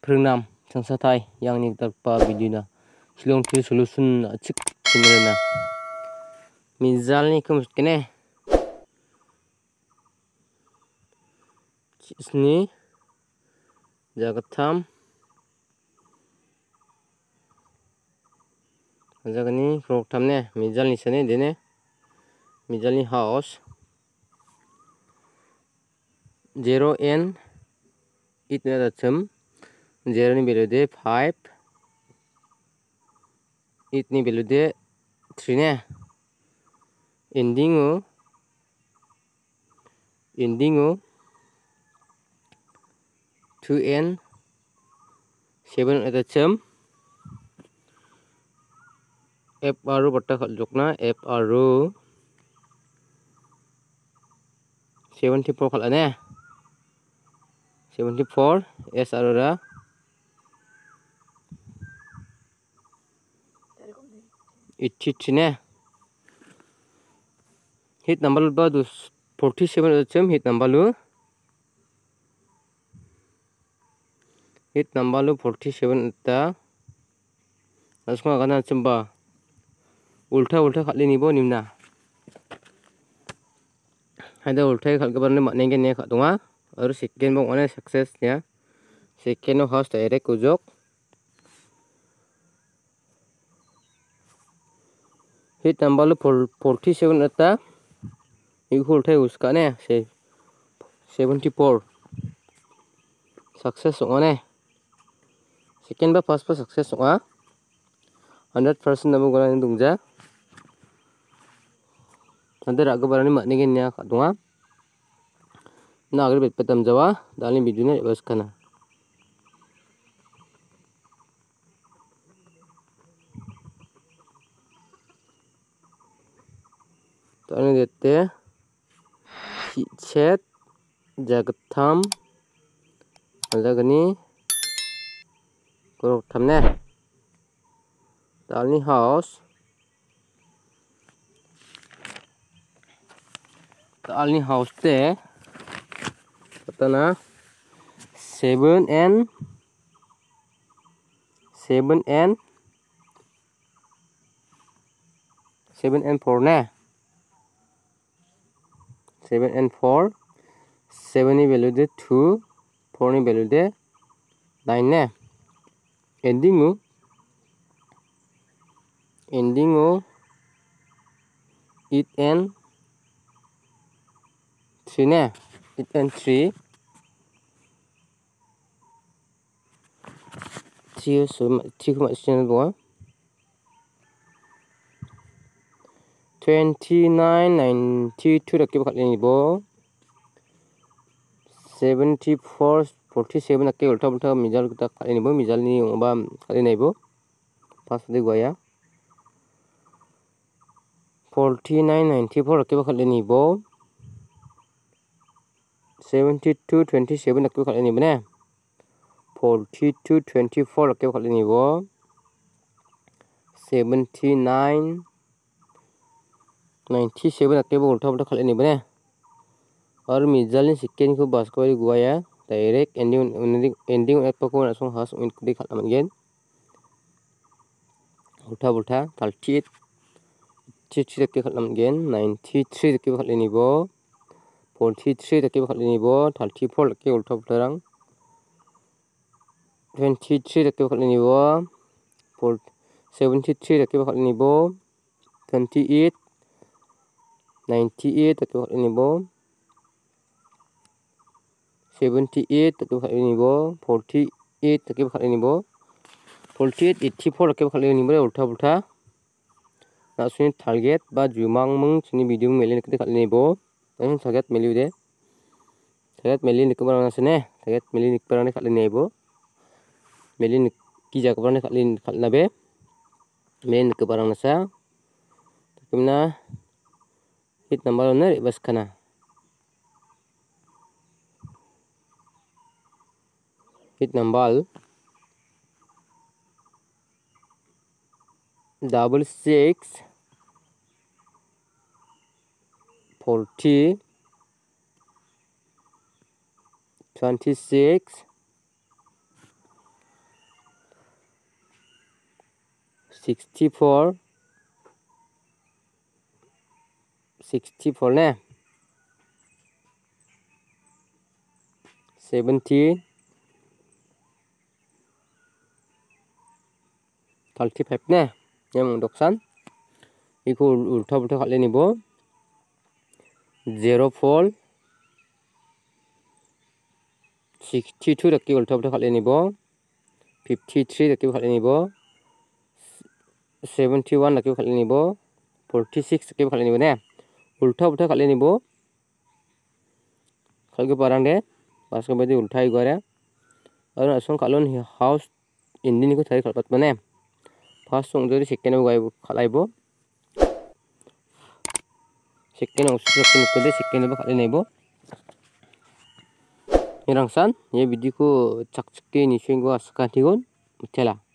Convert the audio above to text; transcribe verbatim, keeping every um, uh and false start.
Nam Changsa Thai yang ni tarpa video na Shillong teer solution A.chik channel na mizal ni kum kene isni jagatam jagani frog tamne mizal ni sene dene mizal ni house zero n it na dacham zero ni value de five it ni value de three ne ending o ending o two n seven at the chum f arrow bata khal jokna f arrow seventy-four khal ane seventy-four s arrow ra eighty-three ne hit number ba forty-seven at the chum hit number lu hit number lu forty-seven ta asma gana chumba ulta ulta khali ni bo nimna hada ulta khal gabar ne manenge ne khadunga aur second bo one success ya second host direct ujok hit number lu forty-seven ta iku ulta uska ne se seventy-four success one second ba first ba success wa one hundred percent namu gana dungja ande raga barani makne gen nya khadunga na agar bet patam jawa dalin video ne bas kana to ane dete chat jagatam jagani korok thamne dalni house dalni house te katana seven and seven and seven and four ne seven and four seven ni value de two four ni value de nine ne ending o ending o eight and three ne eight and three three so three ko channel bo twenty-nine ninety-two rakib khalini bo seventy-four forty-seven rakib ulta ulta mizal kita khalini bo mizal ni ba khalini bo pas de goya forty-nine ninety-four rakib khalini bo seventy-two twenty-seven rakib khalini bo ne forty-two twenty-four rakib khalini bo seventy-nine ninety-seven rakib ulta ulta khalini bo ne और मिजल ने सिक्केन को बस को गुआया direct ending ending app को ना सं हास उन कुदी खालामन गेन उल्टा उल्टा thirty-eight thirty-three के खालामन गेन ninety-three के खालामनि बो forty-three के खालामनि बो thirty-four के उल्टा उल्टा रंग twenty-three के खालामनि बो seventy-three के खालामनि बो twenty-eight ninety-eight के खालामनि बो seventy-eight ke khalini bo forty-eight ke khalini bo forty-eight eighty-four ke khalini bo ulta ulta na suni target ba jumang mung sini video melin ke khalini bo tan target meliu de target melin ke barang sene target melin ke barang khalini bo melin ki ja ke barang khalin khalna be melin ke barang sa kimna hit number ne bas kana hit number double six forty twenty-six sixty-four sixty-four nè. seventy thirty-five nè. Yang doksan iku ulta-ulta kali nibo. zero four sixty-two dakki ulta-ulta kali nibo. fifty-three dakki kali nibo. seventy-one dakki kali nibo. forty-six dakki kali nibo nè. Ulta-ulta kali nibo. Kali parang deh. Pas kembali ultai gua ya. Lalu langsung kalon house ini nih tadi kalpat mana? Pas langsung dari second gua ibu kalai ibu. Second langsung second itu deh second ibu kalai ibu. Ini rangsan, ya video ku cak cek ini sih gua sekarang tigun, betul lah.